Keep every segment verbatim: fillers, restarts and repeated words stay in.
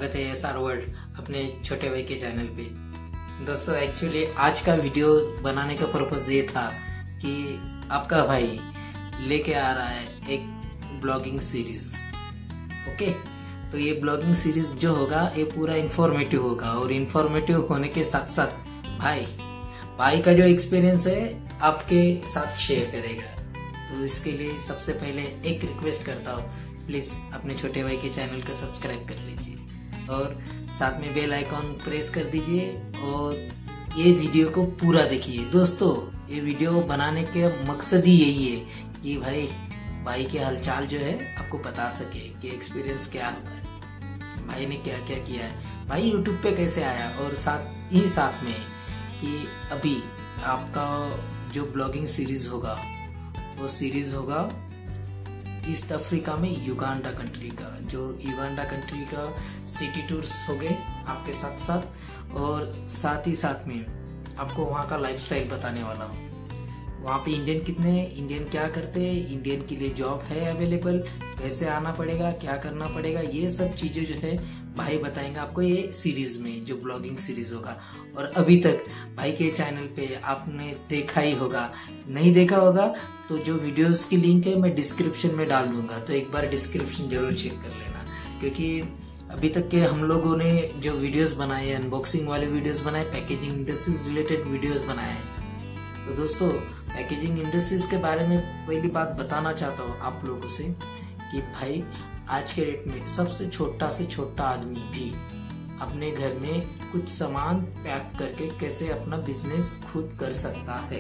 स्वागत है S R world अपने छोटे भाई के चैनल पे। दोस्तों एक्चुअली आज का वीडियो बनाने का पर्पस ये था कि आपका भाई लेके आ रहा है एक ब्लॉगिंग सीरीज। ओके, तो ये ब्लॉगिंग सीरीज जो होगा ये पूरा इंफॉर्मेटिव होगा और इंफॉर्मेटिव होने के साथ साथ भाई भाई का जो एक्सपीरियंस है आपके साथ शेयर करेगा। तो इसके लिए सबसे पहले एक रिक्वेस्ट करता हूँ, प्लीज अपने छोटे भाई के चैनल को सब्सक्राइब कर लीजिए और साथ में बेल आइकॉन प्रेस कर दीजिए और ये वीडियो को पूरा देखिए। दोस्तों ये वीडियो बनाने का मकसद ही यही है कि भाई भाई के हालचाल जो है आपको बता सके कि एक्सपीरियंस क्या होता है, भाई ने क्या क्या किया है, भाई यूट्यूब पे कैसे आया, और साथ ही साथ में कि अभी आपका जो ब्लॉगिंग सीरीज होगा वो सीरीज होगा ईस्ट अफ्रीका में युगांडा कंट्री का। जो युगांडा कंट्री का सिटी टूर्स हो गए आपके साथ साथ, और साथ ही साथ में आपको वहाँ का लाइफस्टाइल बताने वाला हूँ। वहाँ पे इंडियन कितने हैं, इंडियन क्या करते हैं, इंडियन के लिए जॉब है अवेलेबल, कैसे आना पड़ेगा, क्या करना पड़ेगा, ये सब चीजें जो है भाई बताएंगे आपको ये सीरीज में, जो ब्लॉगिंग सीरीज होगा। और अभी तक भाई के चैनल पे आपने देखा ही होगा, नहीं देखा होगा तो जो वीडियोस की लिंक है मैं डिस्क्रिप्शन में डाल दूंगा, तो एक बार डिस्क्रिप्शन जरूर चेक कर लेना। क्योंकि अभी तक के हम लोगों ने जो वीडियोस बनाए, अनबॉक्सिंग वाले वीडियोस बनाए, पैकेजिंग इंडस्ट्रीज रिलेटेड वीडियोस बनाए हैं। तो दोस्तों पैकेजिंग इंडस्ट्रीज के बारे में पहली बात बताना चाहता हूँ आप लोगों से कि भाई आज के डेट में सबसे छोटा से छोटा आदमी भी अपने घर में कुछ सामान पैक करके कैसे अपना बिजनेस खुद कर सकता है।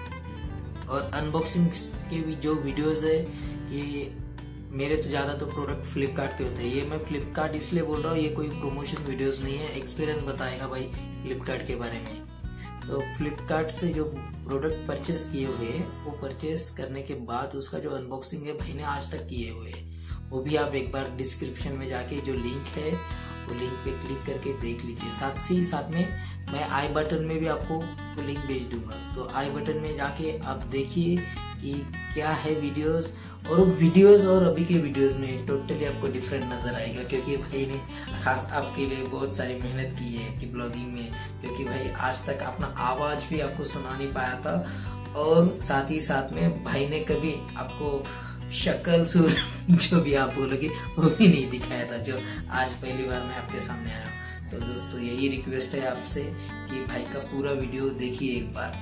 और अनबॉक्सिंग के भी जो वीडियोस है ये मेरे तो ज्यादा तो प्रोडक्ट फ्लिपकार्ट के होते हैं। ये मैं फ्लिपकार्ट इसलिए बोल रहा हूँ, ये कोई प्रमोशन वीडियोस नहीं है, एक्सपीरियंस बताएगा भाई फ्लिपकार्ट के बारे में। तो फ्लिपकार्ट से जो प्रोडक्ट परचेस किए हुए हैं वो परचेस करने के बाद उसका जो अनबॉक्सिंग है भाई ने आज तक किए हुए हैं, वो भी आप एक बार डिस्क्रिप्शन में जाके जो लिंक है वो लिंक पे क्लिक करके देख लीजिए। साथ ही साथ में मैं आई बटन में भी आपको तो लिंक भेज दूंगा, तो आई बटन में जाके आप देखिए कि क्या है वीडियोस। और वीडियोस और अभी के वीडियोस में टोटली आपको डिफरेंट नजर आएगा, क्योंकि भाई ने खास आपके लिए बहुत सारी मेहनत की है कि ब्लॉगिंग में, क्योंकि भाई आज तक अपना आवाज भी आपको सुना नहीं पाया था, और साथ ही साथ में भाई ने कभी आपको शक्ल सुर जो भी आप बोलोगे वो भी नहीं दिखाया था, जो आज पहली बार मैं आपके सामने आया हूँ। तो दोस्तों यही रिक्वेस्ट है आपसे कि भाई का पूरा वीडियो देखिए एक बार,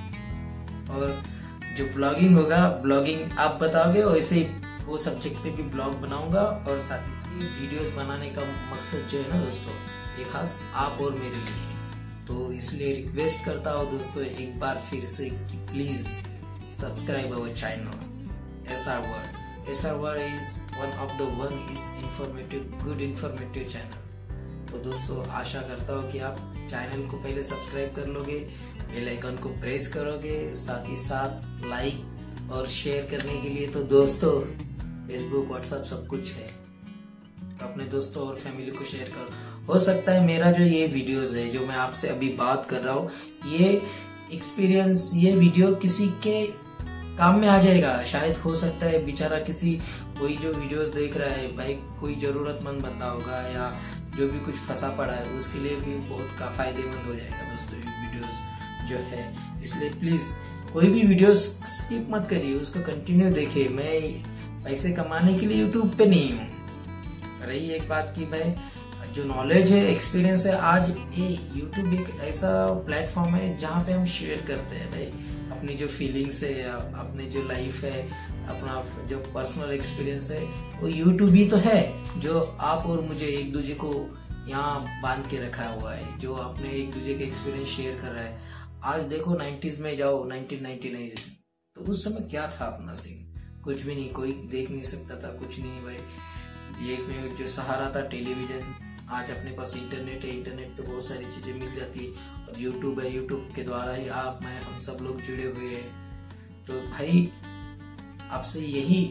और जो ब्लॉगिंग होगा ब्लॉगिंग आप बताओगे वैसे ही वो सब्जेक्ट पे भी ब्लॉग बनाऊंगा। और साथ ही वीडियोस बनाने का मकसद जो है ना दोस्तों ये खास आप और मेरे लिए, तो इसलिए रिक्वेस्ट करता हूँ दोस्तों एक बार फिर से कि please subscribe our channel S R World. S R World is one of the one is informative good informative channel. तो दोस्तों आशा करता हूँ कि आप चैनल को पहले सब्सक्राइब कर लोगे, बेल आइकन को प्रेस करोगे, साथ ही साथ लाइक और शेयर करने के लिए तो दोस्तों फेसबुक व्हाट्सएप सब कुछ है, तो अपने दोस्तों और फैमिली को शेयर करो। हो सकता है मेरा जो ये वीडियोस है जो मैं आपसे अभी बात कर रहा हूँ, ये एक्सपीरियंस ये वीडियो किसी के काम में आ जाएगा। शायद हो सकता है बेचारा किसी कोई जो वीडियोस देख रहा है भाई कोई जरूरतमंद बंदा होगा या जो भी कुछ फंसा पड़ा है उसके लिए भी बहुत का फायदेमंद हो जाएगा दोस्तों ये वीडियोस जो है। इसलिए प्लीज कोई भी वीडियोस स्किप मत करिए, उसको कंटिन्यू देखिए। मैं पैसे कमाने के लिए यूट्यूब पे नहीं हूँ। रही एक बात की भाई जो नॉलेज है एक्सपीरियंस है, आज ये यूट्यूब एक ऐसा प्लेटफॉर्म है जहाँ पे हम शेयर करते हैं भाई अपनी जो फीलिंग्स है, अपनी जो लाइफ है, अपना जो पर्सनल एक्सपीरियंस है, वो यूट्यूब ही तो है जो आप और मुझे एक दूसरे को यहाँ बांध के रखा हुआ है, जो अपने एक दूसरे के एक्सपीरियंस शेयर कर रहा है। आज देखो नाइन्टीज में जाओ, नाइनटीन नाइंटी नाइन तो उस समय क्या था अपना सीन, कुछ भी नहीं, कोई देख नहीं सकता था, कुछ नहीं भाई। ये में जो सहारा था टेलीविजन, आज अपने पास इंटरनेट है, इंटरनेट पे बहुत सारी चीजें मिल जाती है, और यूट्यूब है, यूट्यूब के द्वारा ही आप मैं हम सब लोग जुड़े हुए हैं। तो भाई आपसे यही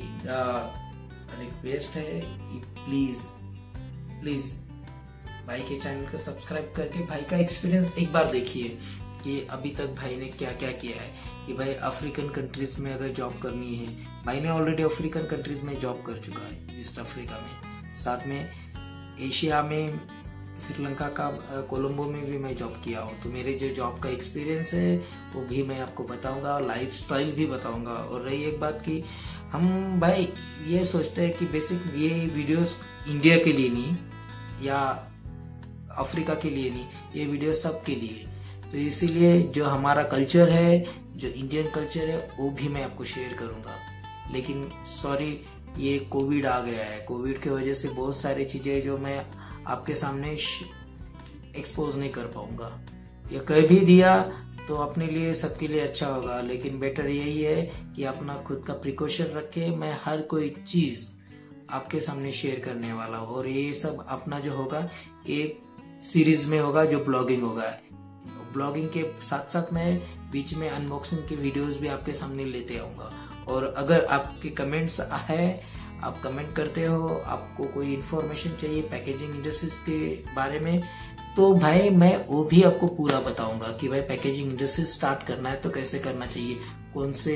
रिक्वेस्ट है कि प्लीज प्लीज भाई के चैनल को सब्सक्राइब करके भाई का एक्सपीरियंस एक बार देखिए कि अभी तक भाई ने क्या क्या किया है। कि भाई अफ्रीकन कंट्रीज में अगर जॉब करनी है, भाई ने ऑलरेडी अफ्रीकन कंट्रीज में जॉब कर चुका है, ईस्ट अफ्रीका में, साथ में एशिया में श्रीलंका का कोलंबो में भी मैं जॉब किया हूँ, तो मेरे जो जॉब का एक्सपीरियंस है वो भी मैं आपको बताऊंगा, लाइफ स्टाइल भी बताऊंगा। और रही एक बात की हम भाई ये सोचते हैं कि बेसिक ये वीडियोस इंडिया के लिए नहीं या अफ्रीका के लिए नहीं, ये वीडियो सब के लिए। तो इसीलिए जो हमारा कल्चर है, जो इंडियन कल्चर है, वो भी मैं आपको शेयर करूंगा। लेकिन सॉरी, ये कोविड आ गया है, कोविड की वजह से बहुत सारी चीजें जो मैं आपके सामने एक्सपोज नहीं कर पाऊंगा, या कर भी दिया तो अपने लिए सबके लिए अच्छा होगा। लेकिन बेटर यही है कि अपना खुद का प्रिकॉशन रखे। मैं हर कोई चीज आपके सामने शेयर करने वाला हूँ, और ये सब अपना जो होगा ये सीरीज में होगा, जो ब्लॉगिंग होगा। ब्लॉगिंग के साथ साथ मैं बीच में अनबॉक्सिंग के वीडियोस भी आपके सामने लेते आऊंगा। और अगर आपके कमेंट्स है, आप कमेंट करते हो, आपको कोई इन्फॉर्मेशन चाहिए पैकेजिंग इंडस्ट्रीज के बारे में, तो भाई मैं वो भी आपको पूरा बताऊंगा कि भाई पैकेजिंग इंडस्ट्री स्टार्ट करना है तो कैसे करना चाहिए, कौन से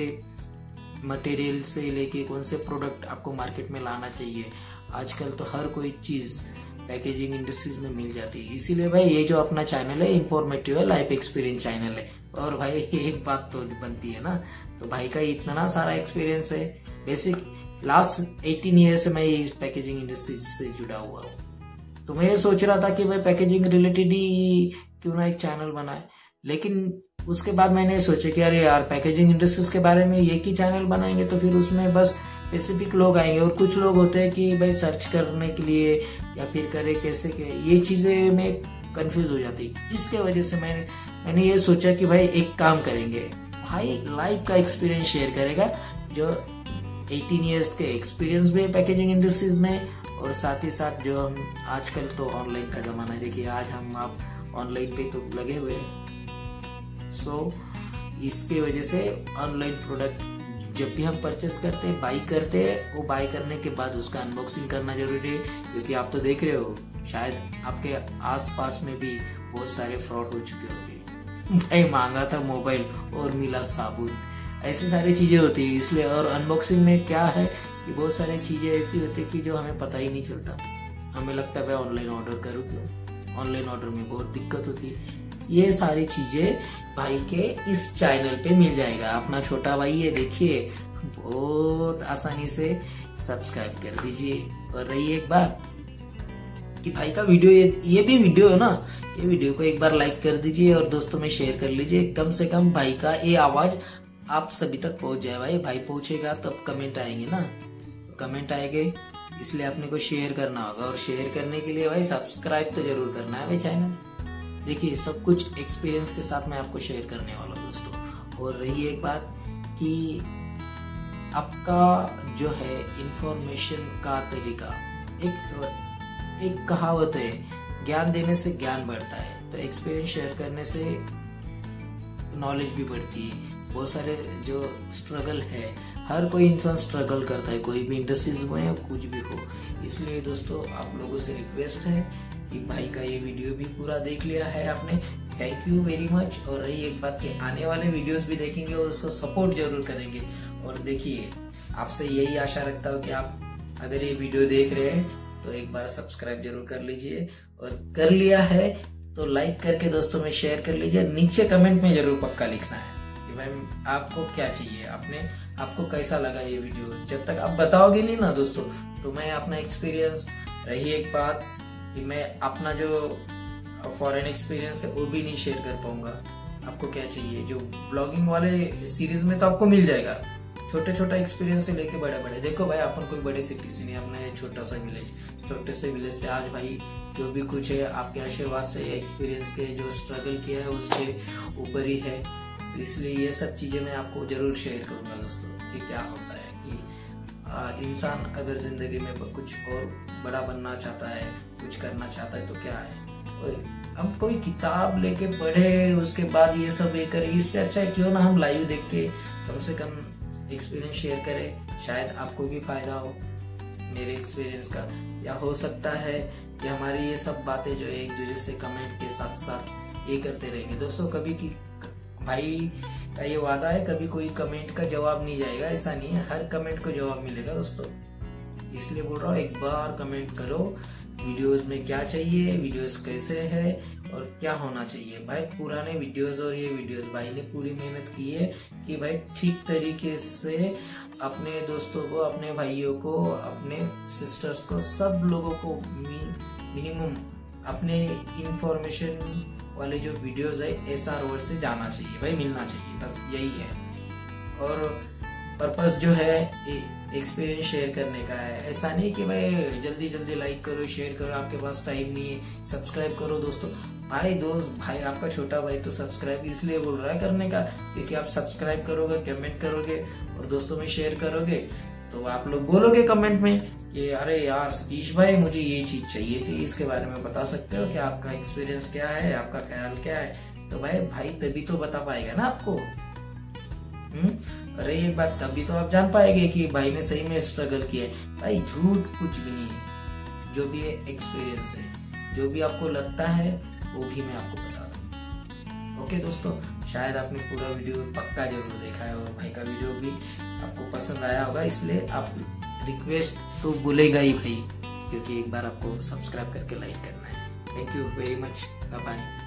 मटेरियल से लेके कौन से प्रोडक्ट आपको मार्केट में लाना चाहिए। आजकल तो हर कोई चीज पैकेजिंग इंडस्ट्रीज में मिल जाती है। इसीलिए भाई ये जो अपना चैनल है इंफॉर्मेटिव है, लाइफ एक्सपीरियंस चैनल है। और भाई एक बात तो बनती है ना, तो भाई का इतना सारा एक्सपीरियंस है, बेसिक लास्ट अठारह ईयर से मैं इस पैकेजिंग इंडस्ट्री से जुड़ा हुआ हूँ। तो मैं ये सोच रहा था कि मैं पैकेजिंग रिलेटेड ही क्यों ना एक चैनल बनाए, लेकिन उसके बाद मैंने सोचा कि अरे यार पैकेजिंग इंडस्ट्रीज के बारे में एक ही चैनल बनाएंगे तो फिर उसमें बस स्पेसिफिक लोग आएंगे, और कुछ लोग होते हैं कि भाई सर्च करने के लिए या फिर करे कैसे के, ये चीजें में कंफ्यूज हो जाती। इसके वजह से मैंने मैंने ये सोचा कि भाई एक काम करेंगे, भाई लाइव का एक्सपीरियंस शेयर करेगा, जो अठारह इयर्स के एक्सपीरियंस भी है पैकेजिंग इंडस्ट्रीज में, और साथ ही साथ जो हम आजकल तो ऑनलाइन का जमाना है, देखिए आज हम आप ऑनलाइन पे तो लगे हुए हैं। सो इसके वजह से ऑनलाइन प्रोडक्ट जब भी हम परचेस करते हैं, बाई करते हैं, वो बाई करने के बाद उसका अनबॉक्सिंग करना जरूरी है, क्योंकि आप तो देख रहे हो शायद आपके आसपास में भी बहुत सारे फ्रॉड हो चुके होंगे। भाई मांगा था मोबाइल और मिला साबुन, ऐसी सारी चीजें होती है। इसलिए और अनबॉक्सिंग में क्या है कि बहुत सारी चीजें ऐसी होती है कि जो हमें पता ही नहीं चलता, हमें लगता है भाई ऑनलाइन ऑर्डर करूँ क्यों, ऑनलाइन ऑर्डर में बहुत दिक्कत होती है। ये सारी चीजें भाई के इस चैनल पे मिल जाएगा। अपना छोटा भाई है, देखिए बहुत आसानी से सब्सक्राइब कर दीजिए। और रही एक बात कि भाई का वीडियो ये, ये भी वीडियो है ना, ये वीडियो को एक बार लाइक कर दीजिए और दोस्तों में शेयर कर लीजिए। कम से कम भाई का ये आवाज आप सभी तक पहुंच जाए। भाई भाई पहुंचेगा तब कमेंट आएंगे ना, कमेंट आएंगे, इसलिए अपने को शेयर करना होगा। और शेयर करने के लिए भाई सब्सक्राइब तो जरूर करना है भाई चैनल। देखिए सब कुछ एक्सपीरियंस के साथ मैं आपको शेयर करने वाला हूँ दोस्तों। और रही एक बात कि आपका जो है इंफॉर्मेशन का तरीका, एक एक कहावत है, ज्ञान देने से ज्ञान बढ़ता है, तो एक्सपीरियंस शेयर करने से नॉलेज भी बढ़ती है। बहुत सारे जो स्ट्रगल है, हर कोई इंसान स्ट्रगल करता है, कोई भी इंडस्ट्रीज में या कुछ भी हो। इसलिए दोस्तों आप लोगों से रिक्वेस्ट है कि भाई का ये वीडियो भी पूरा देख लिया है आपने, थैंक यू वेरी मच। और रही एक बात कि आने वाले वीडियोस भी देखेंगे और उसको सपोर्ट जरूर करेंगे। और देखिए आपसे यही आशा रखता हूँ कि आप अगर ये वीडियो देख रहे हैं तो एक बार सब्सक्राइब जरूर कर लीजिए, और कर लिया है तो लाइक करके दोस्तों में शेयर कर लीजिए। नीचे कमेंट में जरूर पक्का लिखना है कि भाई आपको क्या चाहिए, आपने आपको कैसा लगा ये वीडियो। जब तक आप बताओगे नहीं ना दोस्तों, तो मैं अपना एक्सपीरियंस, रही एक बात कि मैं अपना जो फॉरेन एक्सपीरियंस है वो भी नहीं शेयर कर पाऊंगा। आपको क्या चाहिए, जो ब्लॉगिंग वाले सीरीज में तो आपको मिल जाएगा, छोटे छोटा एक्सपीरियंस से लेके बड़े बड़े। देखो भाई अपन कोई बड़े सिटी से नहीं, अपने छोटा सा विलेज, छोटे से विलेज से आज भाई जो भी कुछ है आपके आशीर्वाद से, एक्सपीरियंस के जो स्ट्रगल किया है उसके ऊपर ही है। इसलिए ये सब चीजें मैं आपको जरूर शेयर करूंगा दोस्तों कि क्या होता है कि इंसान अगर जिंदगी में कुछ और बड़ा बनना चाहता है, कुछ करना चाहता है तो क्या है, हम कोई किताब लेके पढ़े उसके बाद ये सब ये करे, इससे अच्छा है क्यों ना हम लाइव देख के कम से कम एक्सपीरियंस शेयर करें। शायद आपको भी फायदा हो मेरे एक्सपीरियंस का, या हो सकता है कि हमारी ये सब बातें जो एक दूसरे से कमेंट के साथ साथ ये करते रहेंगे दोस्तों। कभी की भाई का ये वादा है, कभी कोई कमेंट का जवाब नहीं जाएगा, ऐसा नहीं है, हर कमेंट को जवाब मिलेगा दोस्तों। इसलिए बोल रहा हूँ एक बार कमेंट करो, वीडियोस में क्या चाहिए, वीडियोस कैसे है और क्या होना चाहिए। भाई पुराने वीडियोस और ये वीडियोस भाई ने पूरी मेहनत की है कि भाई ठीक तरीके से अपने दोस्तों को, अपने भाइयों को, अपने सिस्टर्स को, सब लोगों को मिनिमम अपने इंफॉर्मेशन वाले जो वीडियोस है एसआर वर्ड से जाना चाहिए भाई, मिलना चाहिए, बस यही है। और पर्पस जो है एक्सपीरियंस शेयर करने का है। ऐसा नहीं कि भाई जल्दी जल्दी लाइक करो, शेयर करो, आपके पास टाइम नहीं है, सब्सक्राइब करो दोस्तों। भाई दोस्त भाई आपका छोटा भाई तो सब्सक्राइब इसलिए बोल रहा है करने का क्योंकि आप सब्सक्राइब करोगे, कमेंट करोगे और दोस्तों में शेयर करोगे तो आप लोग बोलोगे कमेंट में कि अरे यार सतीश भाई मुझे ये चीज चाहिए थी, इसके बारे में बता सकते हो कि आपका एक्सपीरियंस क्या है, आपका ख्याल क्या है। तो भाई भाई तभी तो बता पाएगा ना आपको। हम्म अरे ये बात तभी तो आप जान पाएंगे कि भाई ने सही में स्ट्रगल किया है। भाई झूठ कुछ भी नहीं है, जो भी एक्सपीरियंस है, जो भी आपको लगता है वो भी मैं आपको बता दूंगा। ओके दोस्तों, शायद आपने पूरा वीडियो पक्का जरूर देखा है और भाई का वीडियो भी आपको पसंद आया होगा, इसलिए आप रिक्वेस्ट तो बोलेगा ही भाई, क्योंकि एक बार आपको सब्सक्राइब करके लाइक करना है। Thank you very much, bye bye.